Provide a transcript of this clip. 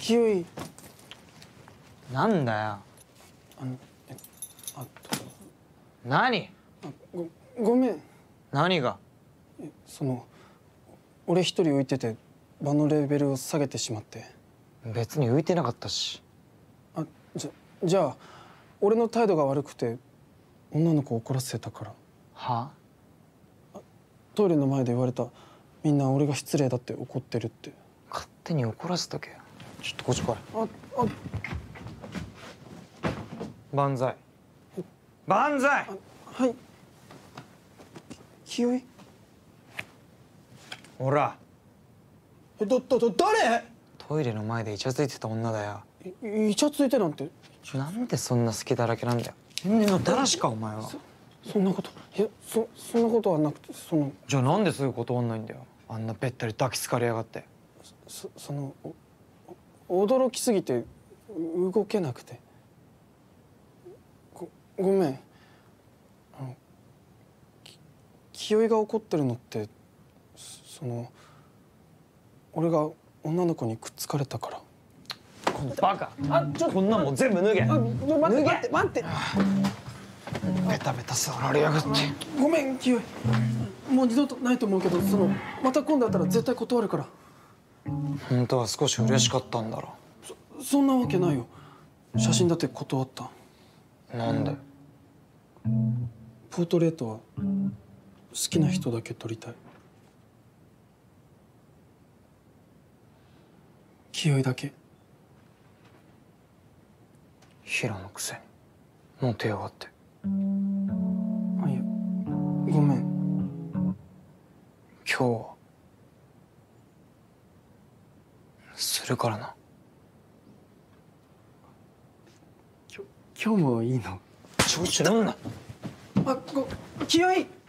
清居。 なんだよ。 あのあ何？ ごめん。 何が？ 俺一人浮いてて場のレベルを下げてしまって。 別に浮いてなかったし。 じゃあ俺の態度が悪くて女の子を怒らせたから。 は？ トイレの前で言われた。みんな俺が失礼だって怒ってるって。 勝手に怒らせとけよ。ちょっとこっち来い。万歳。万歳。 はい。清居。 ほら。 誰？ トイレの前でイチャついてた女だよ。 イチャついてなんて。 なんでそんな隙だらけなんだよ。天然のだらしかお前は。 そんなこと。いやそんなことはなくてじゃあなんですぐ断んないんだよ。あんなべったり抱きつかれやがって。 驚きすぎて動けなくて。ごめん。清居が怒ってるのって俺が女の子にくっつかれたから。 このバカ。こんなもん全部脱げ。 待ってベタベタ触られやがって。 ごめん清居。もう二度とないと思うけどまた今度会ったら絶対断るから。 本当は少し嬉しかったんだろ。 そんなわけないよ。写真だって断った。 なんで？ ポートレートは好きな人だけ撮りたい。清居だけ。 平のくせにモテやがって。 いやごめん。 今日はするからな。 今日もいいの？ 調子乗んな。 清居。